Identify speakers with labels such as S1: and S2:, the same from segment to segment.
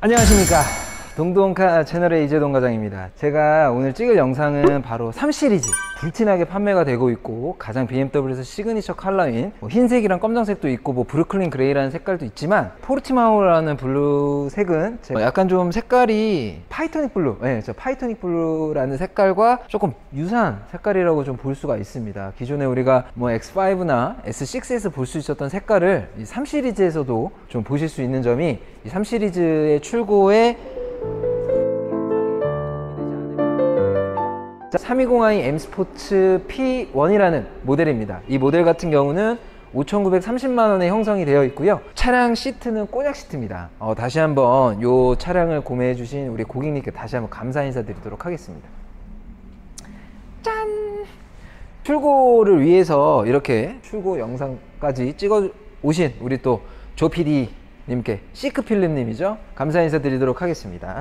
S1: 안녕하십니까, 동동카 채널의 이재동 과장입니다. 제가 오늘 찍을 영상은 바로 3시리즈 불티나게 판매가 되고 있고 가장 BMW에서 시그니처 컬러인 흰색이랑 검정색도 있고 브루클린 그레이라는 색깔도 있지만, 포르티마오라는 블루색은 약간 좀 색깔이 파이토닉 블루, 저 파이토닉 블루라는 색깔과 조금 유사한 색깔이라고 좀 볼 수가 있습니다. 기존에 우리가 X5나 S6에서 볼 수 있었던 색깔을 이 3시리즈에서도 좀 보실 수 있는 점이, 이 3시리즈의 출고에 320i M 스포츠 P1이라는 모델입니다. 이 모델 같은 경우는 5,930만원에 형성이 되어 있고요. 차량 시트는 꼬냑 시트입니다. 다시 한번 이 차량을 구매해 주신 우리 고객님께 다시 한번 감사 인사드리도록 하겠습니다. 짠! 출고를 위해서 이렇게 출고 영상까지 찍어 오신 우리 또 조 PD 님께, 시크필름 님이죠, 감사 인사드리도록 하겠습니다.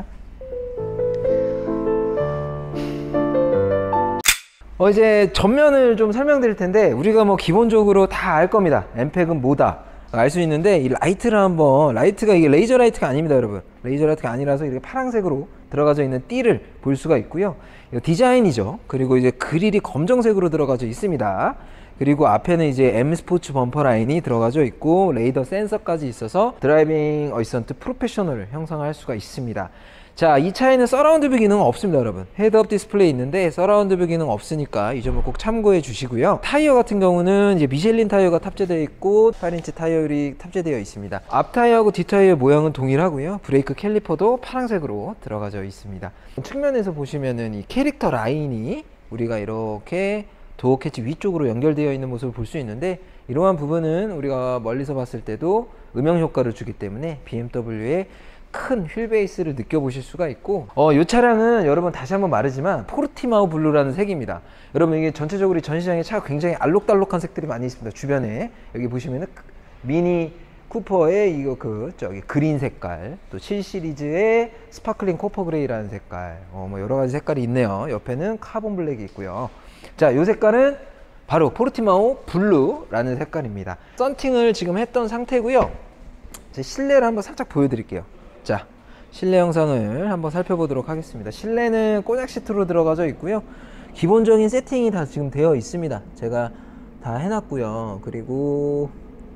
S1: 이제 전면을 좀 설명드릴 텐데, 우리가 기본적으로 다 알 겁니다. 엠팩은 뭐다 알 수 있는데, 이 라이트를 한번, 라이트가 이게 레이저 라이트가 아닙니다, 여러분. 레이저 라이트가 아니라서 이렇게 파란색으로 들어가져 있는 띠를 볼 수가 있고요. 이거 디자인이죠. 그리고 이제 그릴이 검정색으로 들어가져 있습니다. 그리고 앞에는 이제 M 스포츠 범퍼 라인이 들어가져 있고 레이더 센서까지 있어서 드라이빙 어시스턴트 프로페셔널을 형성할 수가 있습니다. 자, 이 차에는 서라운드 뷰 기능은 없습니다, 여러분. 헤드업 디스플레이 있는데 서라운드 뷰 기능 없으니까 이 점을 꼭 참고해 주시고요. 타이어 같은 경우는 이제 미셸린 타이어가 탑재되어 있고 8인치 타이어율이 탑재되어 있습니다. 앞 타이어하고 뒷 타이어 모양은 동일하고요. 브레이크 캘리퍼도 파란색으로 들어가져 있습니다. 측면에서 보시면은 이 캐릭터 라인이 우리가 이렇게 도어 캐치 위쪽으로 연결되어 있는 모습을 볼 수 있는데, 이러한 부분은 우리가 멀리서 봤을 때도 음영 효과를 주기 때문에 BMW의 큰 휠베이스를 느껴보실 수가 있고, 이 차량은 여러분 다시 한번 말하지만 포르티마오 블루라는 색입니다. 여러분 이게 전체적으로 전 시장에 차가 굉장히 알록달록한 색들이 많이 있습니다. 주변에 여기 보시면은 미니 쿠퍼의 이거 저기 그린 색깔, 또 7시리즈의 스파클링 코퍼 그레이라는 색깔, 여러 가지 색깔이 있네요. 옆에는 카본 블랙이 있고요. 자, 이 색깔은 바로 포르티마오 블루라는 색깔입니다. 썬팅을 지금 했던 상태고요. 제 실내를 한번 살짝 보여드릴게요. 자, 실내 영상을 한번 살펴보도록 하겠습니다. 실내는 꼬냑 시트로 들어가져 있고요. 기본적인 세팅이 다 지금 되어 있습니다. 제가 다 해놨고요. 그리고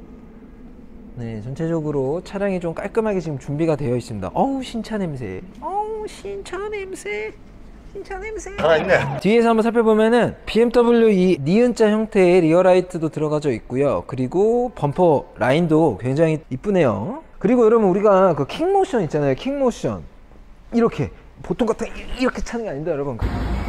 S1: 네, 전체적으로 차량이 좀 깔끔하게 지금 준비가 되어 있습니다. 어우, 신차 냄새. 어우, 신차 냄새. 신차 냄새. 살아있네. 뒤에서 한번 살펴보면은 BMW 이 니은자 형태의 리어라이트도 들어가져 있고요. 그리고 범퍼 라인도 굉장히 이쁘네요. 그리고 여러분, 우리가 그 킥모션 있잖아요. 킥모션. 이렇게 보통 같은 이렇게 차는 게 아닙니다, 여러분.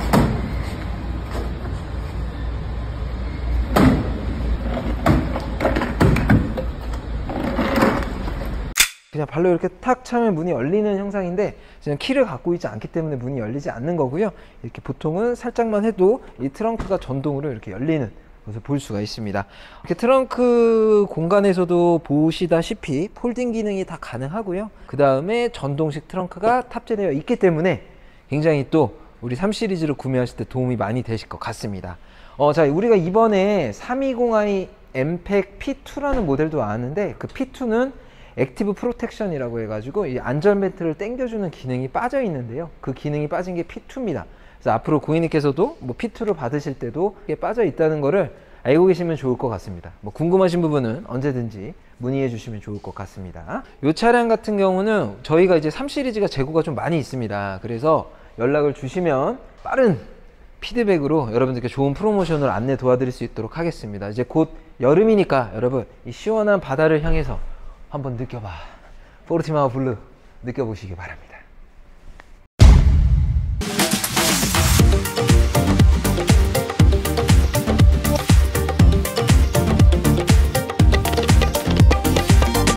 S1: 그냥 발로 이렇게 탁 차면 문이 열리는 형상인데, 그냥 키를 갖고 있지 않기 때문에 문이 열리지 않는 거고요. 이렇게 보통은 살짝만 해도 이 트렁크가 전동으로 이렇게 열리는 것을 볼 수가 있습니다. 이렇게 트렁크 공간에서도 보시다시피 폴딩 기능이 다 가능하고요. 그 다음에 전동식 트렁크가 탑재되어 있기 때문에 굉장히 또 우리 3시리즈를 구매하실 때 도움이 많이 되실 것 같습니다. 자, 우리가 이번에 320i 엠팩 P2라는 모델도 나왔는데, 그 P2는 액티브 프로텍션이라고 해가지고 이 안전벨트를 당겨주는 기능이 빠져 있는데요. 그 기능이 빠진 게 P2입니다. 그래서 앞으로 고객님께서도 P2를 받으실 때도 이게 빠져 있다는 거를 알고 계시면 좋을 것 같습니다. 궁금하신 부분은 언제든지 문의해 주시면 좋을 것 같습니다. 이 차량 같은 경우는 저희가 이제 3시리즈가 재고가 좀 많이 있습니다. 그래서 연락을 주시면 빠른 피드백으로 여러분들께 좋은 프로모션을 안내 도와드릴 수 있도록 하겠습니다. 이제 곧 여름이니까 여러분, 이 시원한 바다를 향해서 한번 느껴봐. 포르티마오 블루 느껴보시기 바랍니다.